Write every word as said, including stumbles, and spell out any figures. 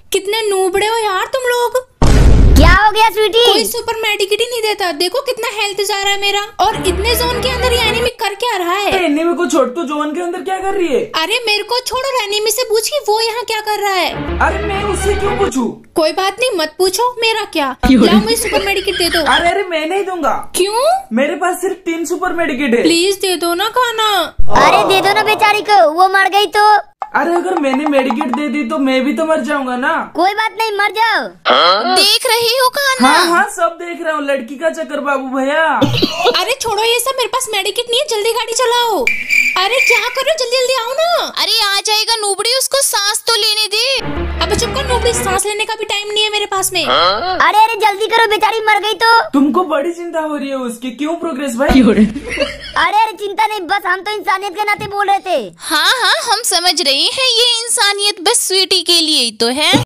कितने नूबड़े हो यार तुम लोग। क्या हो गया स्वीटी? कोई सुपर मेडिकेट ही नहीं देता। देखो कितना हेल्थ जा रहा है मेरा। और इतने जोन के अंदर ये एनिमी कर क्या रहा है? एनिमी को छोड़, तू जोन के अंदर क्या कर रही है? अरे मेरे को छोड़ो, एनिमी से पूछ कि वो यहाँ क्या कर रहा है। अरे मैं उससे क्यों पूछूं? कोई बात नहीं, मत पूछो। मेरा क्या, लाओ मुझे सुपर मेडिकेट दे दो। अरे अरे मैं नहीं दूंगा। क्यों? मेरे पास सिर्फ तीन सुपर मेडिकेट है। प्लीज दे दो ना खाना। अरे दे दो ना बेचारी को, वो मर गई तो। अरे अगर मैंने मेडिकेट दे दी तो मैं भी तो मर जाऊंगा ना। कोई बात नहीं, मर जाओ। देख रही हो खाना? हाँ हाँ सब देख रहा हूँ, लड़की का चक्कर बाबू भैया। अरे छोड़ो ये सब, मेरे पास मेडिकेट नहीं है, जल्दी गाड़ी चलाओ। अरे क्या करो, जल्दी जल्दी आओ ना। अरे आ जाएगा नूबड़ी, उसको सांस तो लेने दे। अब चुप कर नूबड़ी, सांस लेने का भी टाइम नहीं है मेरे पास में। अरे अरे जल्दी करो, बेचारी मर गई तो। तुमको बड़ी चिंता हो रही है उसकी, क्यों प्रोग्रेस भाई? अरे अरे चिंता नहीं, बस हम तो इंसानियत के नाते बोल रहे थे। हाँ हाँ हम समझ रहे हैं, ये इंसानियत बस स्वीटी के लिए ही तो है।